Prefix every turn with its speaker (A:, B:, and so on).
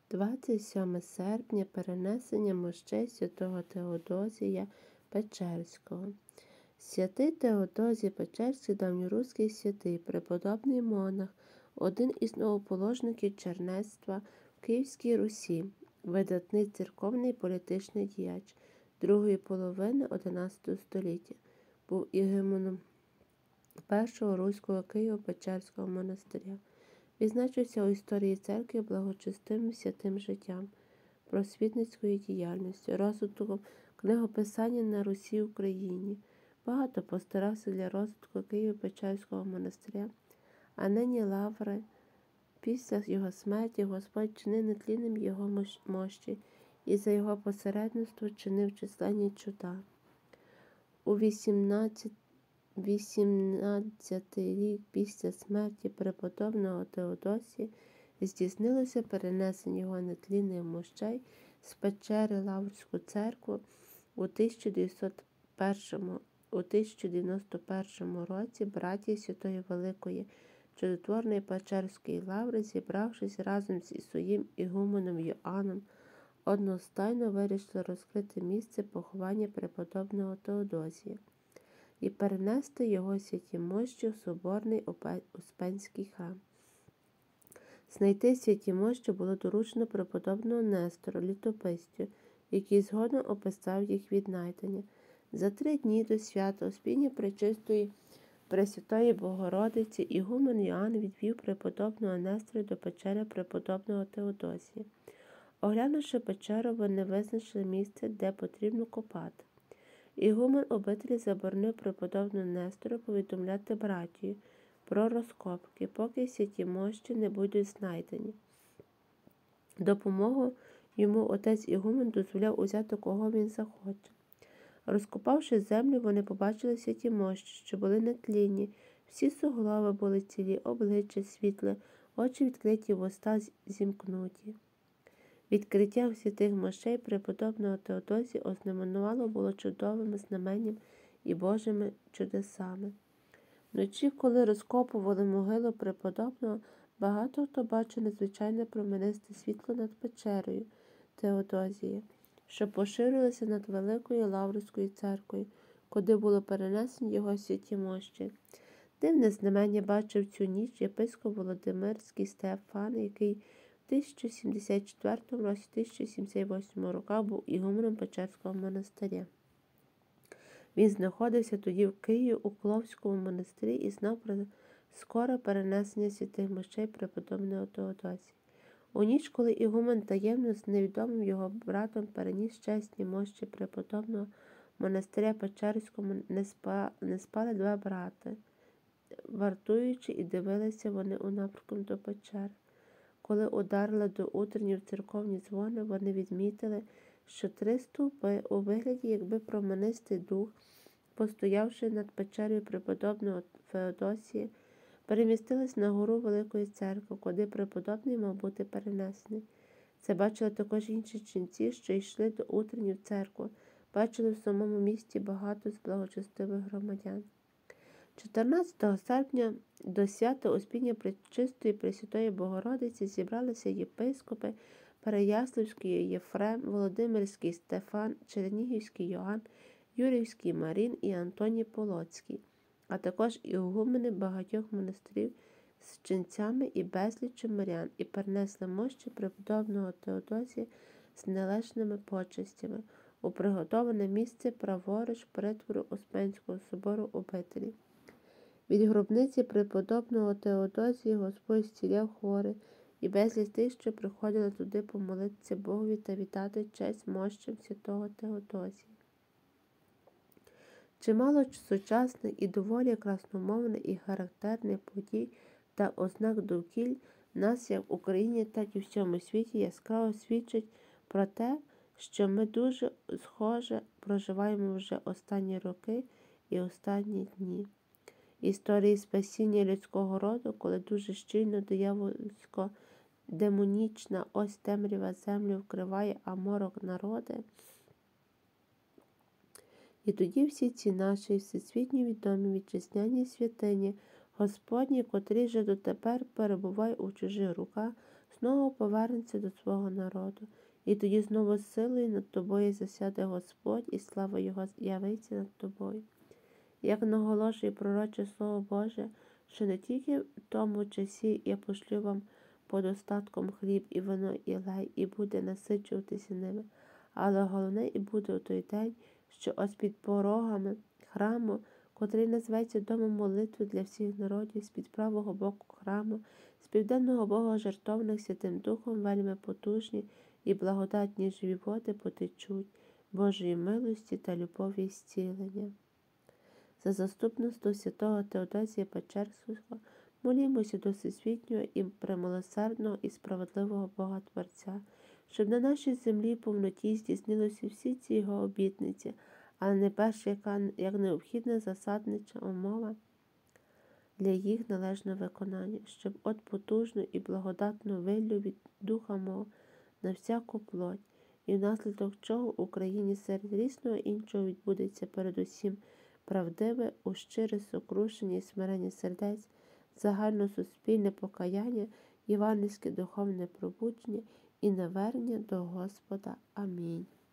A: 27 серпня – перенесення мощей святого Теодозія Печерського. Святий Теодозій Печерський – давньоруський святий, преподобний монах, один із новоположників чернецтва в Київській Русі, видатний церковний і політичний діяч другої половини XI століття, був ігуменом першого руського Києво-Печерського монастиря. Відзначився у історії церкви благочестивим святим життям, просвітницькою діяльністю, розвитком книгописання на Русі Україні. Багато постарався для розвитку Києво-Печерського монастиря, а нині лаври. Після його смерті Господь чинив нетлінним його мощі і за його посередництво чинив численні чуда. У 18-й рік після смерті преподобного Теодосія здійснилося перенесення його нетлінних мощей з печери Лаврську церкву у 1091 році братії Святої Великої Чудотворної Печерської лаври, зібравшись разом зі своїм ігуменом Йоанном, одностайно вирішили розкрити місце поховання преподобного Теодозія і перенести його святі мощі в соборний Успенський храм. Знайти святі мощі було доручено преподобному Нестору, літописцю, який згодом описав їх віднайдення. За 3 дні до свята Успіння Пречистої Пресвятої Богородиці ігумен Йоанн відвів преподобного Нестора до печери преподобного Теодосія. Оглянувши печеру, вони визначили місце, де потрібно копати. Ігумен обителі заборонив преподобному Нестору повідомляти братію про розкопки, поки святі мощі не будуть знайдені. Допомогу йому отець ігумен дозволяв узяти, кого він захоче. Розкопавши землю, вони побачили святі мощі, що були нетлінні, всі суглоби були цілі, обличчя світле, очі відкриті, вуста зімкнуті. Відкриття святих мощей преподобного Теодосія ознаменувало було чудовим знаменням і Божими чудесами. Вночі, коли розкопували могилу преподобного, багато хто бачив незвичайне променисте світло над печерою Теодозія, що поширилося над Великою Лаврською церквою, куди було перенесено його святі мощі. Дивне знамення бачив цю ніч єпископ Володимирський Стефан, який в 1074 році 1078 роках був ігуменом Печерського монастиря. Він знаходився тоді в Києві у Кловському монастирі і знав про скоре перенесення святих мощей преподобного Теодосія. У ніч, коли ігумен таємно з невідомим його братом переніс чесні мощі преподобного монастиря Печерського, не спали 2 брати, вартуючи, і дивилися вони у напрямку до печери. Коли ударили до утреннів церковні дзвони, вони відмітили, що 3 стовпи у вигляді, якби променистий дух, постоявши над печерою преподобного Феодосія, перемістились на гору Великої церкви, куди преподобний мав бути перенесений. Це бачили також інші ченці, що йшли до утреннів церкви, бачили в самому місті багато з благочестивих громадян. 14 серпня до свята Успіння Пречистої Пресвятої Богородиці зібралися єпископи Переяславський Єфрем, Володимирський Стефан, Чернігівський Йоанн, Юрівський Марін і Антоній Полоцький, а також ігумени багатьох монастирів з ченцями і безліччю мирян, і перенесли мощі преподобного Теодосія з належними почестями у приготоване місце праворуч притвору Успенського собору обителі. Від гробниці преподобного Теодосія Господь зціляв хворих, і безліч тих, що приходили туди помолитися Богові та віддати честь мощам святого Теодосія. Чимало сучасних і доволі красномовних і характерних подій та ознак довкіль нас як в Україні, так і в всьому світі яскраво свідчать про те, що ми дуже схоже проживаємо вже останні роки і останні дні. Історії спасіння людського роду, коли дуже щільно диявольсько-демонічна ось темрява землю вкриває, а морок народи. І тоді всі ці наші всесвітньо відомі вітчизняні святині Господні, котрі вже дотепер перебувають у чужих руках, знову повернеться до свого народу. І тоді знову з силою над тобою засяде Господь, і слава Його явиться над тобою. Як наголошує пророче Слово Боже, що не тільки в тому часі я пошлю вам подостатком хліб і вино і лей, і буде насичуватися ними, але головне і буде у той день, що ось під порогами храму, котрий називається домом молитви для всіх народів, з-під правого боку храму, з південного Бога жертовних Святим Духом вельми потужні і благодатні живі води потечуть Божої милості та любові і зцілення. За заступництво святого Теодосія Печерського молімося до всесвітнього і премилосердного і справедливого Бога Творця, щоб на нашій землі повноті здійснилися всі ці його обітниці, але найперше, яка як необхідна засаднича умова для їх належного виконання, щоб от потужну і благодатну виллю від Духа мого на всяку плоть, і внаслідок чого в Україні серед різного іншого відбудеться передусім правдиве, у щире сокрушення і смирення сердець, загальносуспільне покаяння, євангельське духовне пробудження і навернення до Господа. Амінь.